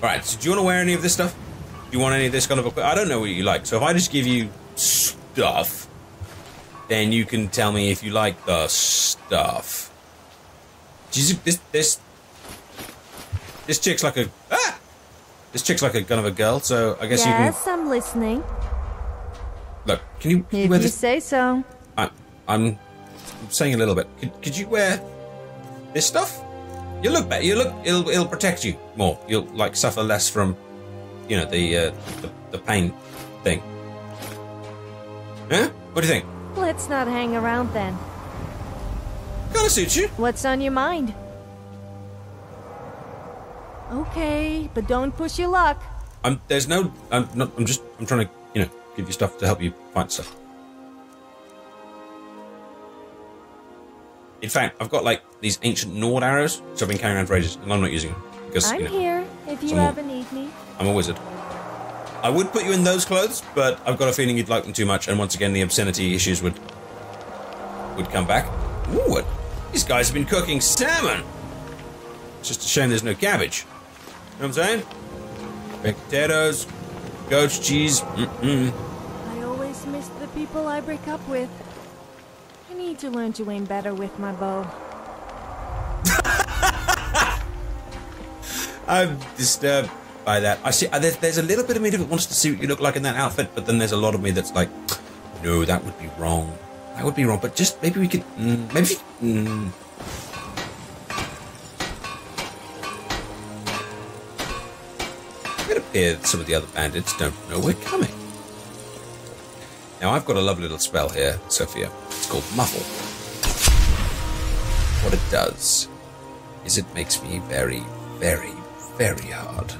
Alright, so do you want to wear any of this stuff? Do you want any of this kind of equipment? I don't know what you like, so if I just give you stuff, then you can tell me if you like the stuff. This chick's like a... Ah! This chick's like a kind of a girl, so I guess you can... Yes, I'm listening. Look, can you if wear you this? say so. I'm saying a little bit. Could you wear this stuff? You look better. You look. It'll protect you more. You'll like suffer less from, you know, the pain thing. Huh? What do you think? Let's not hang around then. Kinda suits you. What's on your mind? Okay, but don't push your luck. I'm trying to, you know, give you stuff to help you find stuff. In fact, I've got like these ancient Nord arrows, so I've been carrying around for ages, and I'm not using them because I'm here if you ever need me. I'm a wizard. I would put you in those clothes, but I've got a feeling you'd like them too much, and once again, the obscenity issues would come back. Ooh, these guys have been cooking salmon. It's just a shame there's no cabbage. You know what I'm saying? Baked potatoes, goat's cheese. I always miss the people I break up with. I need to learn to aim better with my bow. I'm disturbed by that. I see. There's a little bit of me that wants to see what you look like in that outfit, but then there's a lot of me that's like, no, that would be wrong. That would be wrong. But just maybe we could. Maybe. It appears that some of the other bandits don't know we're coming. Now I've got a lovely little spell here, Sophia. It's called Muffle. What it does is it makes me very, very, very hard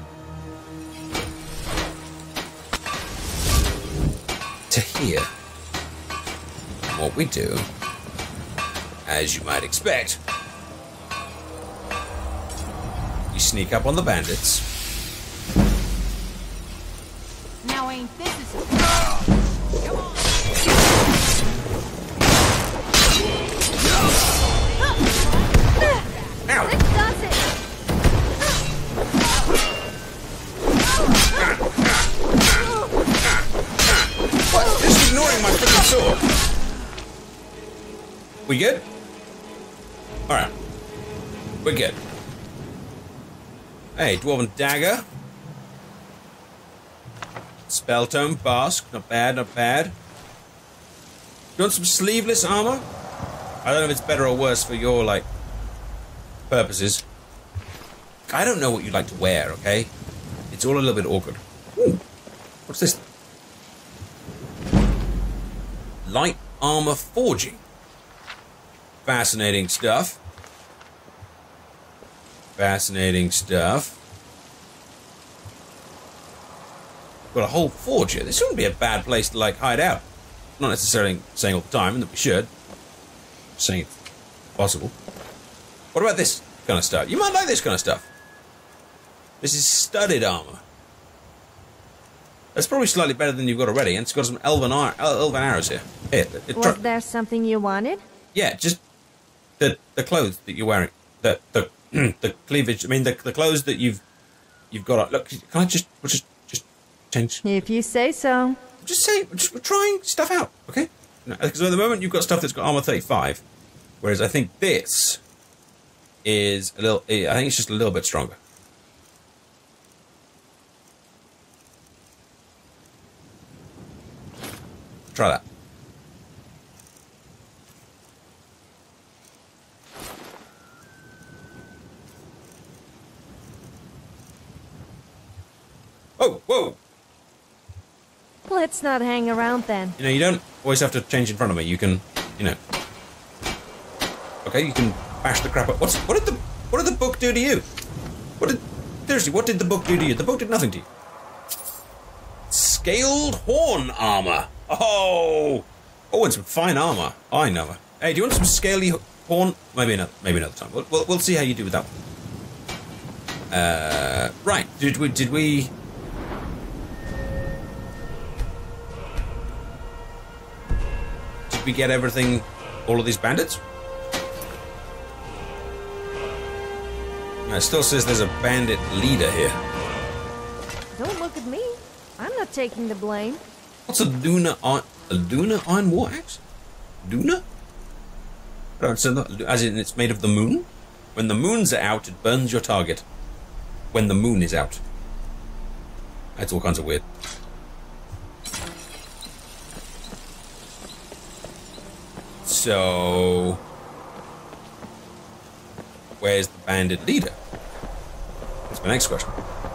to hear. And what we do, as you might expect, we sneak up on the bandits. Now ain't this is... Come on! Ow! This does it! What? This is ignoring my freaking sword. We good? Alright. We're good. Hey, Dwarven Dagger. Spell Tome, Bask. Not bad, not bad. You want some sleeveless armor? I don't know if it's better or worse for your, like, purposes. I don't know what you like to wear, okay? It's all a little bit awkward. Ooh. What's this? Light armor forging. Fascinating stuff. Fascinating stuff. Got a whole forge here. This wouldn't be a bad place to, like, hide out. Not necessarily saying all the time that we should. Just saying it's possible. What about this kind of stuff? You might like this kind of stuff. This is studded armor. That's probably slightly better than you've got already, and it's got some elven arrows here. Here, Was there something you wanted? yeah, just the clothes that you're wearing, the cleavage. I mean, the clothes that you've got on. Look, can I just change? If you say so. Just say we're trying stuff out, okay? Because at the moment you've got stuff that's got armor 35, whereas I think this is a little. I think it's just a little bit stronger. Try that. Oh, whoa! Let's not hang around then. You know, you don't always have to change in front of me. You can, you know. Okay, you can bash the crap up. What did the book do to you? Seriously, what did the book do to you? The book did nothing to you. Scaled horn armor. Oh, and some fine armor. I know. Hey, do you want some scaly horn? Maybe another time. We'll see how you do with that one. Right. Did we? Did we get everything? All of these bandits? It still says there's a bandit leader here. Don't look at me. I'm not taking the blame. What's a lunar iron war axe? Lunar? As in it's made of the moon? When the moons are out, it burns your target. When the moon is out. That's all kinds of weird. So... where's the bandit leader? That's my next question.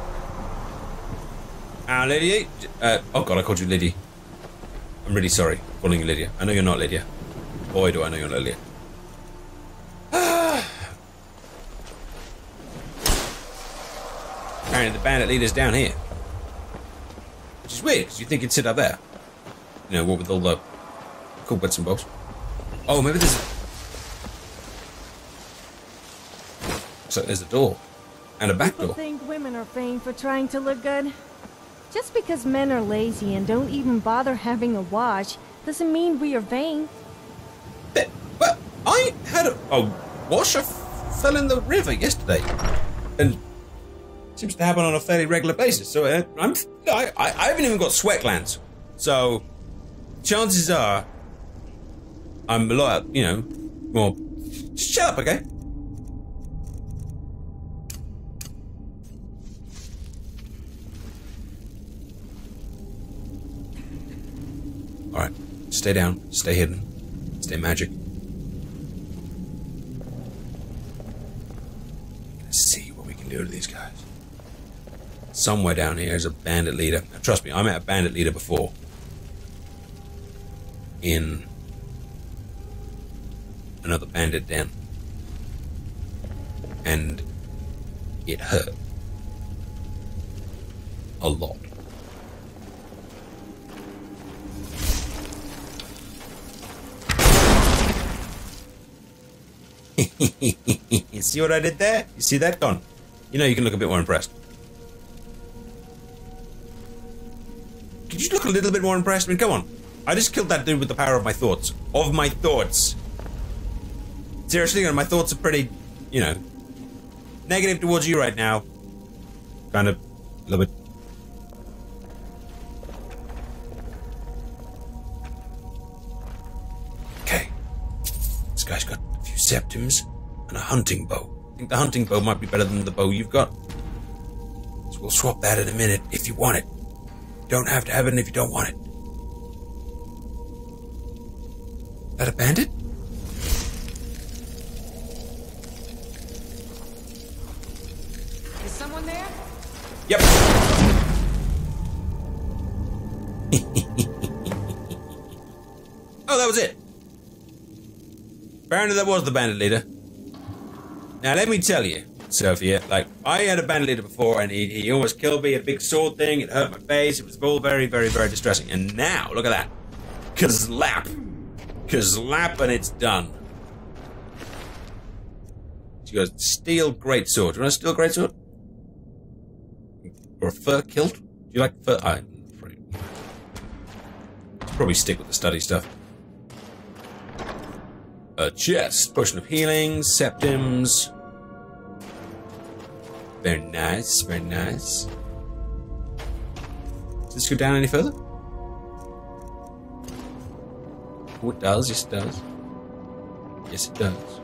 Lydia? Oh god, I called you Lydia. I'm really sorry for calling you Lydia. I know you're not Lydia. Boy, do I know you're not Lydia. Apparently the bandit leader's down here. Which is weird, because you think he'd sit up there. You know, what with all the cool bits and bobs. Oh, maybe there's... looks like there's a door. And a back door. People think women are famed for trying to look good. Just because men are lazy and don't even bother having a wash doesn't mean we are vain. But I had a washer fell in the river yesterday, and it seems to happen on a fairly regular basis. So I haven't even got sweat glands. So chances are I'm a lot, you know, more. Shut up, okay? Alright, stay down, stay hidden, stay magic. Let's see what we can do to these guys. Somewhere down here is a bandit leader. Now, trust me, I met a bandit leader before. In another bandit den. And it hurt. A lot. You see what I did there? You see that gun? You know you can look a bit more impressed. Could you look a little bit more impressed? I mean, come on. I just killed that dude with the power of my thoughts. Of my thoughts. Seriously, my thoughts are pretty, you know, negative towards you right now. Kind of, a little bit. Okay. This guy's got a few septims and a hunting bow. I think the hunting bow might be better than the bow you've got. So we'll swap that in a minute if you want it. You don't have to have it if you don't want it. Is that a bandit? Is someone there? Yep. Oh, that was it. Apparently that was the bandit leader. Now let me tell you, Sophia, like, I had a bandit leader before and he almost killed me, a big sword thing, it hurt my face, it was all very, very, very distressing. And now, look at that. Kazlap. Kazlap and it's done. She goes, steel greatsword. Do you want a steel greatsword? Or a fur kilt? Do you like fur? I'm afraid. Probably stick with the study stuff. A chest, potion of healing, septims. Very nice, very nice. Does this go down any further? Oh, it does, yes it does. Yes it does.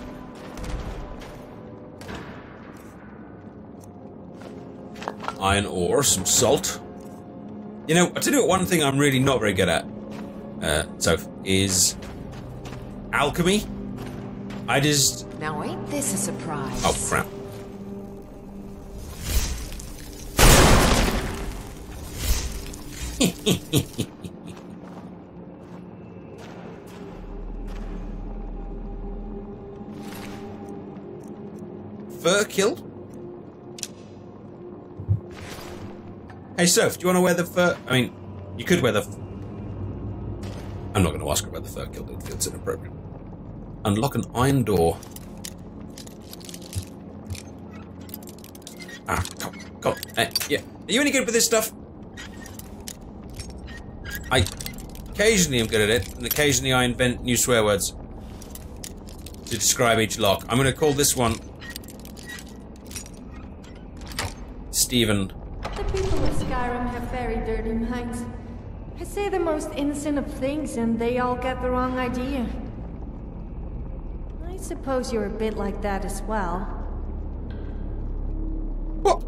Iron ore, some salt. You know, I'll tell you what, one thing I'm really not very good at, is alchemy. I just... Now ain't this a surprise? Oh, crap. Fur kill? Hey, Soph, do you want to wear the fur? I mean, you could wear the... I'm not going to ask her about the fur kill, it feels inappropriate. Unlock an iron door. Ah, come. Yeah. Are you any good with this stuff? Occasionally I'm good at it, and occasionally I invent new swear words to describe each lock. I'm going to call this one Stephen. The people of Skyrim have very dirty minds. I say the most innocent of things and they all get the wrong idea. I suppose you're a bit like that as well. What?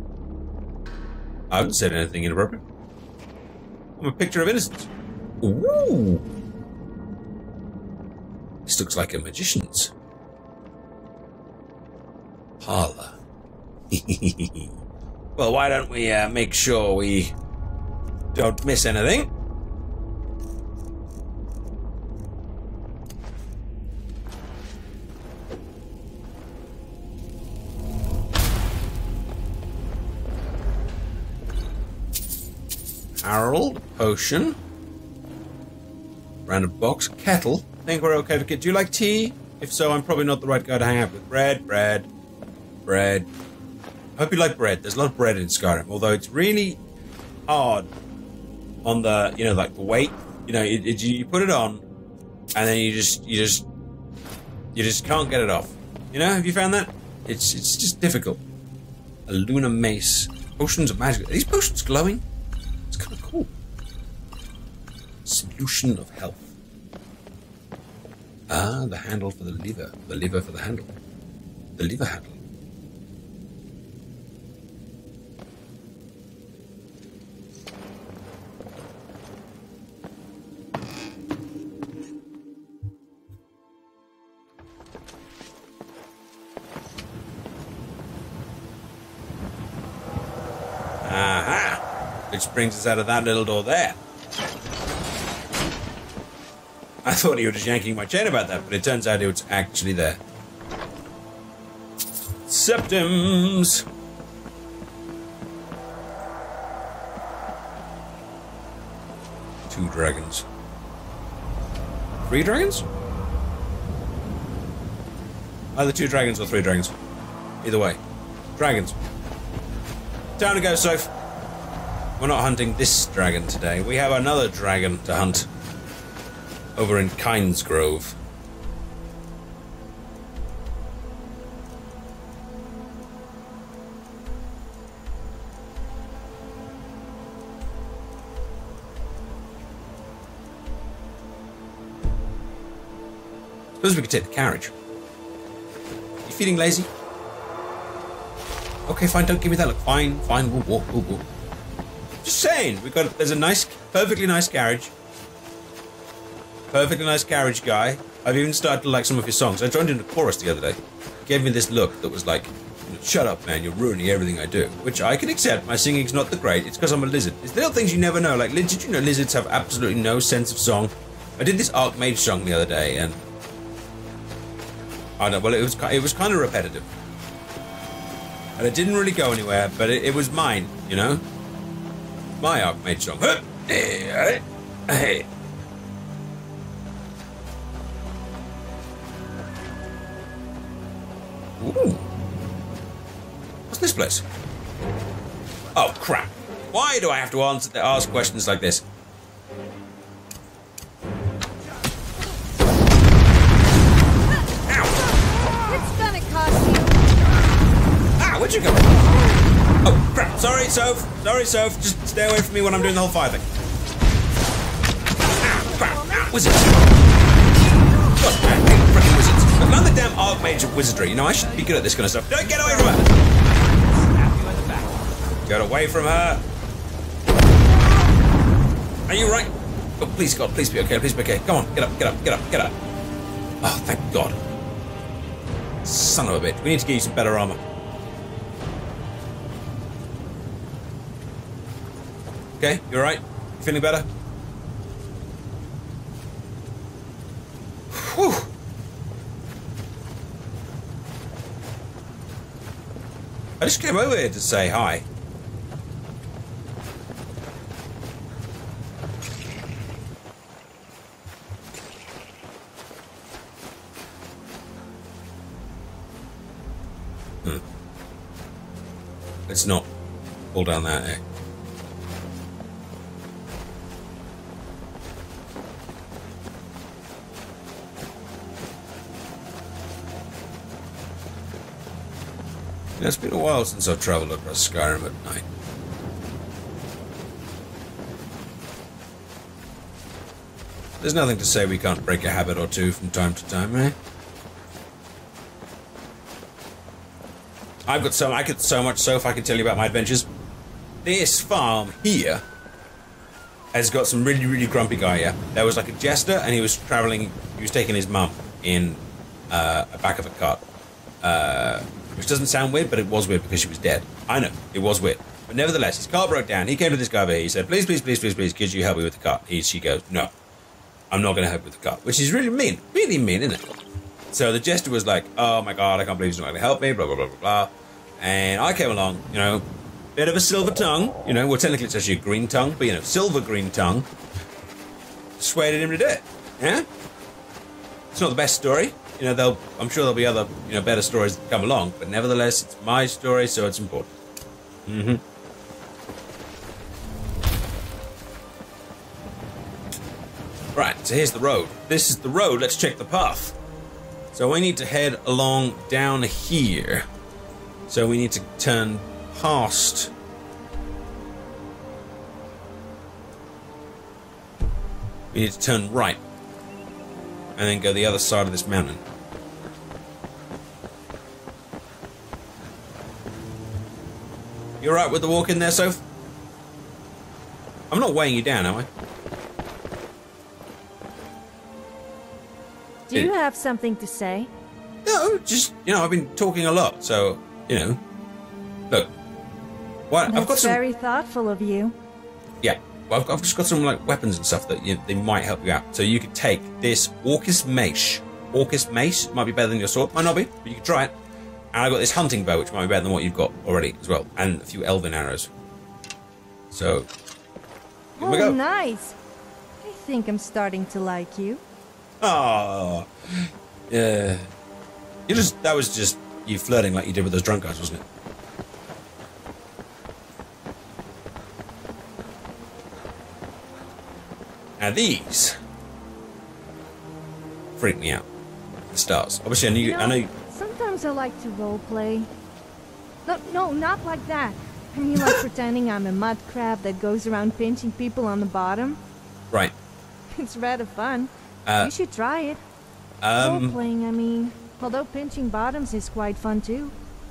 I haven't said anything inappropriate. I'm a picture of innocence. Ooh! This looks like a magician's parlor. Well, why don't we make sure we don't miss anything? Harold, potion, random box, kettle. I think we're okay for kid. Do you like tea? If so, I'm probably not the right guy to hang out with. Bread. I hope you like bread. There's a lot of bread in Skyrim, although it's really hard on the, you know, like the weight. You know, you put it on, and then you just can't get it off. You know, have you found that? It's just difficult. A lunar mace. Potions of magic. Are these potions glowing? It's kind of cool. Solution of health. Ah, the handle for the lever. The lever for the handle. The lever handle. Aha! Which brings us out of that little door there. I thought he was just yanking my chain about that, but it turns out it was actually there. Septims! Two dragons. 3 dragons? Either 2 dragons or 3 dragons. Either way. Dragons. Time to go, Soph. We're not hunting this dragon today. We have another dragon to hunt. Over in Kynesgrove. Suppose we could take the carriage. You feeling lazy? Okay, fine, don't give me that look. Fine, we'll walk. Just saying, there's a nice, perfectly nice carriage. Perfectly nice carriage guy. I've even started to like some of his songs. I joined in the chorus the other day. He gave me this look that was like, shut up, man, you're ruining everything I do. Which I can accept. My singing's not the great. It's because I'm a lizard. It's little things you never know. Like, did you know lizards have absolutely no sense of song? I did this Archmage song the other day, and I don't know, well, it was kind of repetitive. And it didn't really go anywhere, but it was mine, you know? My Archmage song. Hey. Ooh. What's this place? Oh, crap. Why do I have to ask questions like this? Ow! It's gonna cost you. Ah, where'd you go? Oh, crap. Sorry, Soph. Just stay away from me when I'm doing the whole fire thing. Ah, crap. Ah, wizards. God, I hate freaking wizards. I've learned the damn Archmage of Wizardry. You know, I should be good at this kind of stuff. Don't get away from her! Snap you in the back. Get away from her. Are you right? Oh, please, God, please be okay. Please be okay. Come on, get up. Oh, thank God. Son of a bitch. We need to get you some better armor. Okay, you alright? You feeling better? Whew. I just came over here to say hi. Let's not pull down that egg. It's been a while since I've travelled across Skyrim at night. There's nothing to say we can't break a habit or two from time to time, eh? I could so much so if I could tell you about my adventures. This farm here has got some really, really grumpy guy here. There was like a jester, and he was taking his mum in a back of a cart. Which doesn't sound weird, but it was weird because she was dead. I know, it was weird. But nevertheless, his car broke down. He came to this guy over here. He said, please, please, please, please, please, could you help me with the cart? She goes, no, I'm not going to help you with the cart. Which is really mean, isn't it? So the jester was like, oh my god, I can't believe he's not going to help me, blah, blah, blah, blah, blah. And I came along, you know, bit of a silver tongue, you know, well, technically it's actually a green tongue, but, you know, silver green tongue. Persuaded him to do it, yeah? It's not the best story. You know, I'm sure there'll be other, you know, better stories that come along, but nevertheless, it's my story, so it's important. Mm-hmm. Right, so here's the road. This is the road. Let's check the path. So we need to head along down here. So we need to turn past. We need to turn right. And then go the other side of this mountain. You alright with the walk in there, Soph? I'm not weighing you down, am I? Do you have something to say? No, just, you know, I've been talking a lot, so, you know. Look. What? I've got some... very thoughtful of you. Yeah. Well, I've just got some, like, weapons and stuff that they might help you out. So you could take this Orcus Mace. Orcus Mace might be better than your sword. Might not be, but you could try it. And I've got this hunting bow, which might be better than what you've got already as well. And a few elven arrows. So, here we go. Nice. I think I'm starting to like you. Oh, yeah. That was just you flirting like you did with those drunk guys, wasn't it? Now these freak me out. The stars. Obviously, I know. Sometimes I like to roleplay. No, not like that. I mean, like pretending I'm a mud crab that goes around pinching people on the bottom. Right. It's rather fun. You should try it. Roleplaying, I mean. Although pinching bottoms is quite fun too.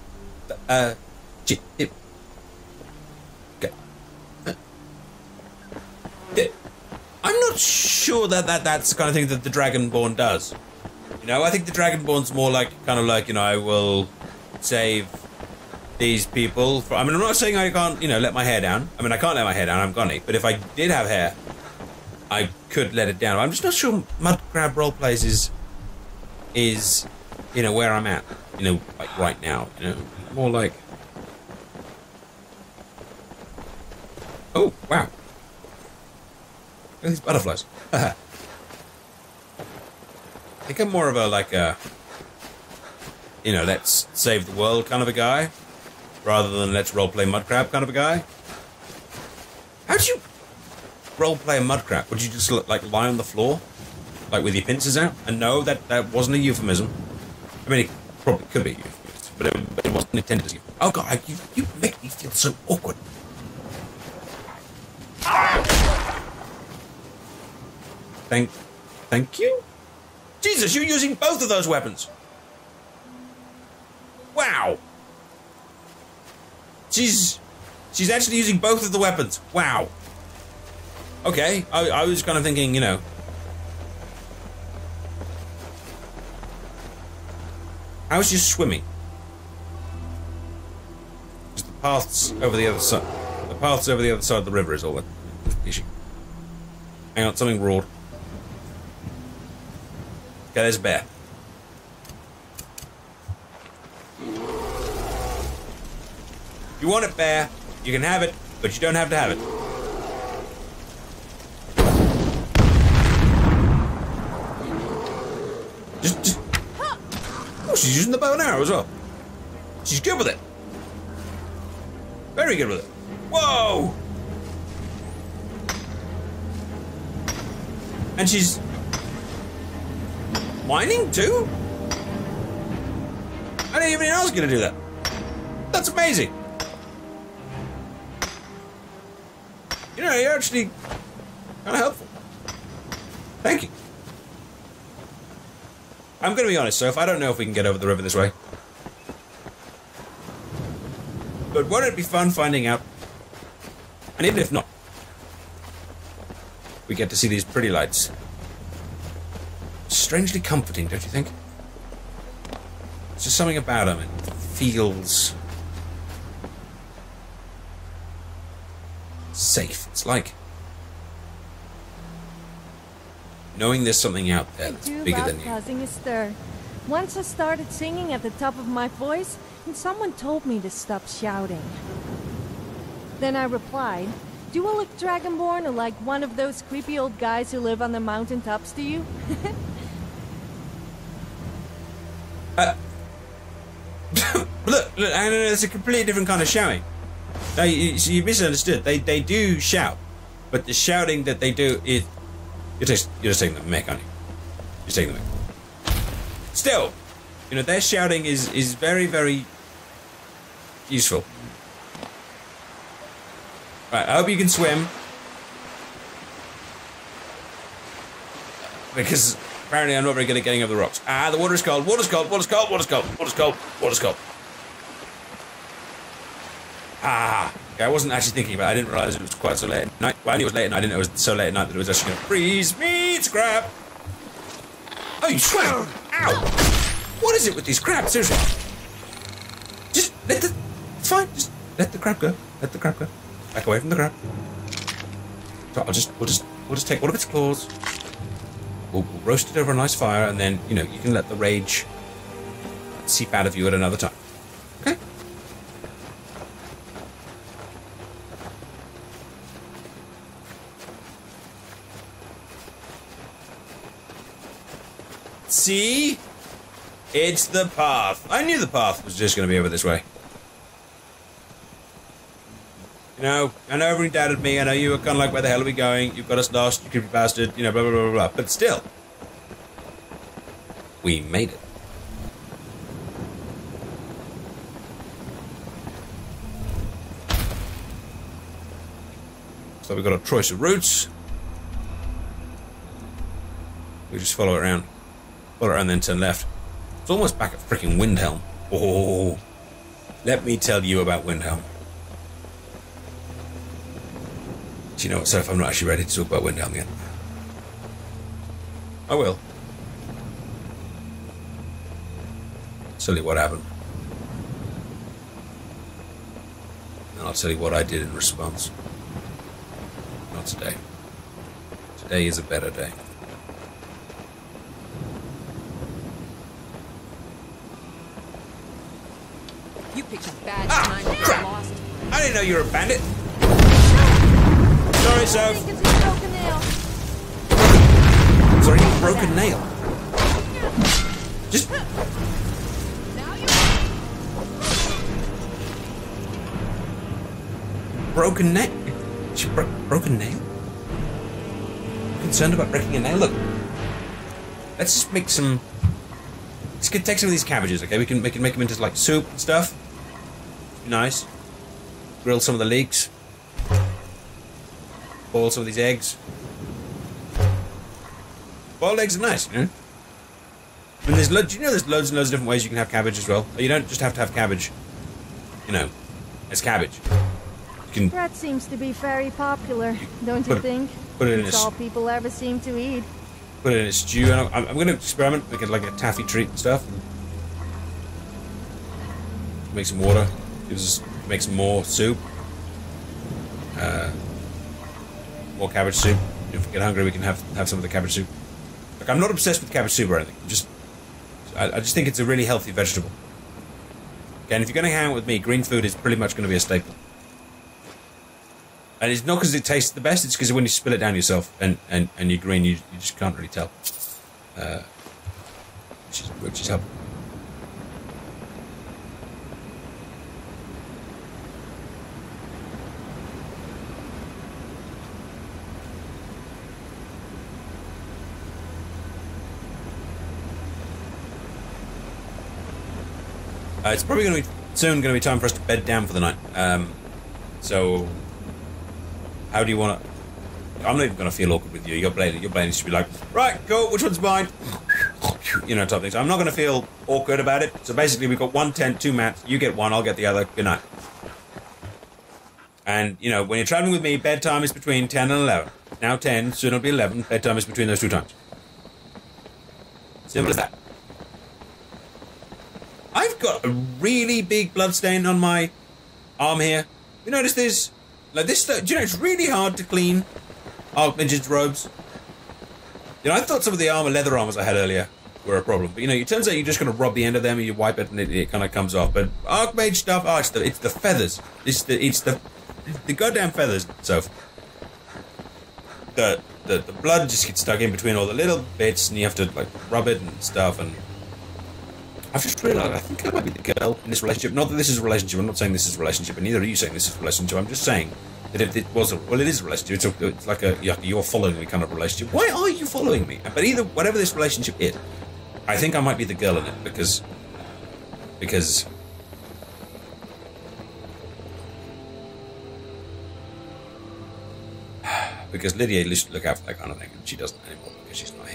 I'm not sure that's the kind of thing that the Dragonborn does. You know, I think the Dragonborn's more like, kind of like, you know, I will save these people. I mean, I'm not saying I can't, you know, let my hair down. I mean, I can't let my hair down, I'm gonna. But if I did have hair, I could let it down. I'm just not sure Mud Crab Roleplays is, you know, where I'm at. You know, like right now. You know, more like... Oh, wow. Look at these butterflies. I think I'm more of a, like a, you know, let's save the world kind of a guy, rather than let's roleplay mud crab kind of a guy. How'd you roleplay a mud crab? Would you just, like, lie on the floor? Like, with your pincers out? And no, that wasn't a euphemism. I mean, it probably could be a euphemism, but it wasn't intended as a euphemism. Oh, God, you make me feel so awkward. Thank you? Jesus, you're using both of those weapons. Wow. She's actually using both of the weapons. Wow. Okay, I was kind of thinking, you know. How's your swimming? Just the paths over the other side. The paths over the other side of the river is all the issue. Hang on, something roared. Okay, there's a bear. You want it, bear, you can have it, but you don't have to have it. Just... Oh, she's using the bow and arrow as well. She's good with it. Very good with it. Whoa! And she's... whining too? I didn't even know I was going to do that. That's amazing. You know, you're actually kind of helpful. Thank you. I'm going to be honest, Soph, I don't know if we can get over the river this way. But wouldn't it be fun finding out? And even if not, we get to see these pretty lights. Strangely comforting, don't you think? There's just something about them. It feels safe. It's like knowing there's something out there that's bigger than you. Causing a stir. Once I started singing at the top of my voice, and someone told me to stop shouting. Then I replied, "Do I look dragonborn or like one of those creepy old guys who live on the mountaintops to you?" Look, I know it's a completely different kind of shouting. No, you misunderstood. They do shout, but the shouting that they do is you're just taking the mic, aren't you? You're taking the mic. Still, you know, their shouting is very, very useful. Right, I hope you can swim. Because apparently I'm not very good at getting over the rocks. Ah, the water is cold, water's cold, water's cold, water's cold, water's cold, water's cold. Ah, okay, I wasn't actually thinking about it. I didn't realise it was quite so late at night. Well, I knew it was late at night. I didn't know it was so late at night that it was actually going to freeze me. It's crab. Oh, you swam. Ow. What is it with these crabs? Seriously. Just let the... It's fine. Just let the crab go. Let the crab go. Back away from the crab. So we'll just take one of its claws. We'll roast it over a nice fire, and then, you know, you can let the rage seep out of you at another time. Okay? See? It's the path. I knew the path was just going to be over this way. You know, I know everyone doubted me. I know you were kind of like, where the hell are we going? You've got us lost, you creepy bastard. You know, blah, blah, blah, blah, blah. But still, we made it. So we've got a choice of routes. We just follow it around. Follow it around, then turn left. It's almost back at freaking Windhelm. Oh, let me tell you about Windhelm. Do you know what, Soph? I'm not actually ready to talk about Windhelm yet. I will. I'll tell you what happened. And I'll tell you what I did in response. Not today. Today is a better day. You picked a bad time to get lost. I didn't know you were a bandit. Sorry, Soph. I think it's a broken nail. Sorry, a broken nail. Just... Now you Broken nail? She broken nail? Concerned about breaking a nail? Look. Let's just make some... Let's take some of these cabbages, okay? We can make them into, like, soup and stuff. Nice. Grill some of the leeks. Boil some of these eggs. Boiled eggs are nice, you know? I mean, do you know there's loads and loads of different ways you can have cabbage as well? You don't just have to have cabbage, you know, as cabbage. You can... That seems to be very popular, don't you think? Put it in It's all people ever seem to eat. Put it in a stew, and I'm going to experiment, make it like a taffy treat and stuff. Make some water, make some more soup. More cabbage soup. If we get hungry, we can have some of the cabbage soup. Like, I'm not obsessed with cabbage soup or anything. I just think it's a really healthy vegetable. Okay, and if you're going to hang out with me, green food is pretty much going to be a staple. And it's not because it tastes the best, it's because when you spill it down yourself and you're green, you just can't really tell. Which is helpful. It's probably going to be soon going to be time for us to bed down for the night. So, how do you want to? I'm not even going to feel awkward with you. Your brain should be like, right, cool, which one's mine? You know, type thing. So I'm not going to feel awkward about it. So basically, we've got one tent, two mats. You get one, I'll get the other. Good night. And, you know, when you're traveling with me, bedtime is between 10 and 11. Now 10, soon it'll be 11. Bedtime is between those two times. Simple as that. I've got a really big blood stain on my arm here. You notice this? Like this, do you know, it's really hard to clean Archmage's robes. You know, I thought some of the leather armors I had earlier were a problem. But, you know, it turns out you're just going to rub the end of them and you wipe it and it kind of comes off. But Archmage stuff, oh, it's the feathers. It's the goddamn feathers. So the blood just gets stuck in between all the little bits and you have to, like, rub it and stuff. And I've just realised, I think I might be the girl in this relationship. Not that this is a relationship. I'm not saying this is a relationship, and neither are you saying this is a relationship. I'm just saying that if it was well, it is a relationship. It's like a you're following me kind of relationship. Why are you following me? But either, whatever this relationship is, I think I might be the girl in it because Lydia used to look out for that kind of thing, and she doesn't anymore because she's not here.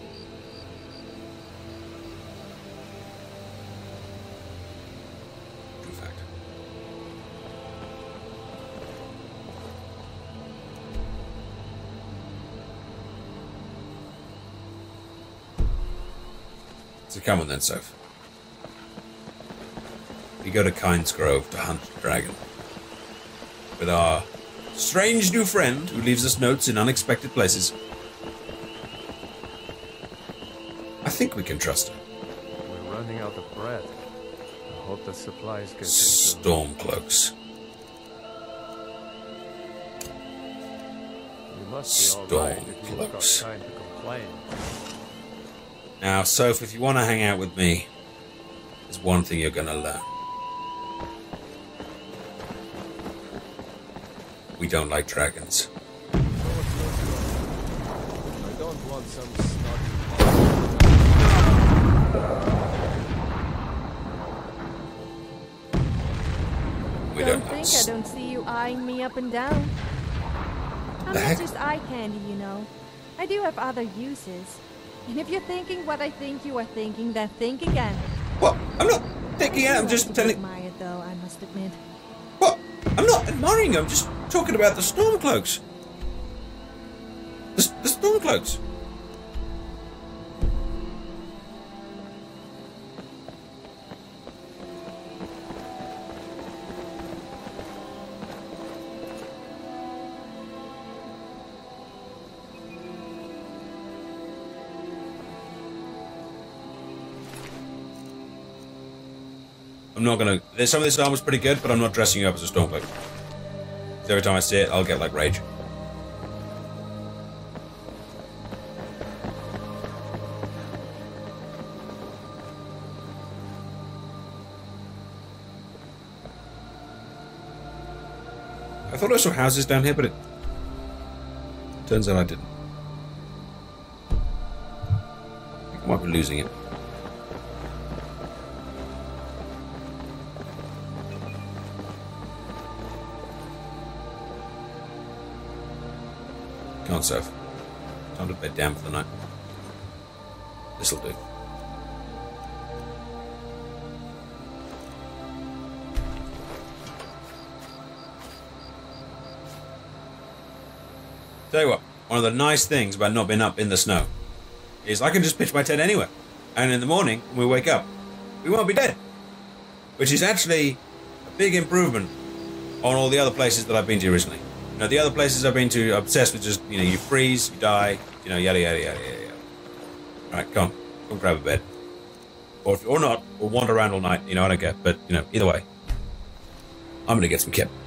True fact. So come on then, Soph. We go to Kynes Grove to hunt the dragon with our strange new friend who leaves us notes in unexpected places. I think we can trust her. We're running out of bread. I hope the supplies get Stormcloaks. You must be all right if you've got time to complain. Now, Soph, if you want to hang out with me, there's one thing you're going to learn. We don't like dragons. I don't want some snotty... We don't think I don't see you eyeing me up and down. I'm not just eye candy, you know. I do have other uses. And if you're thinking what I think you are thinking, then think again. What? I'm not thinking it, I'm just telling... I admire, though, I must admit. What? I'm not admiring you, I'm just talking about the Stormcloaks. The Stormcloaks. I'm not gonna... Some of this armor's pretty good, but I'm not dressing you up as a Stormcloak. Because every time I see it, I'll get, like, rage. I thought I saw houses down here, but it... turns out I didn't. I think I might be losing it. Come on, Soph. Time to bed down for the night. This'll do. Tell you what, one of the nice things about not being up in the snow is I can just pitch my tent anywhere. And in the morning, when we wake up, we won't be dead. Which is actually a big improvement on all the other places that I've been to recently. You know, the other places I've been to are obsessed with just, you know, you freeze, you die, you know, yada, yada, yada, yada, yada. Alright, come grab a bed. Or not, or wander around all night, you know, I don't care. But, you know, either way, I'm gonna get some kip.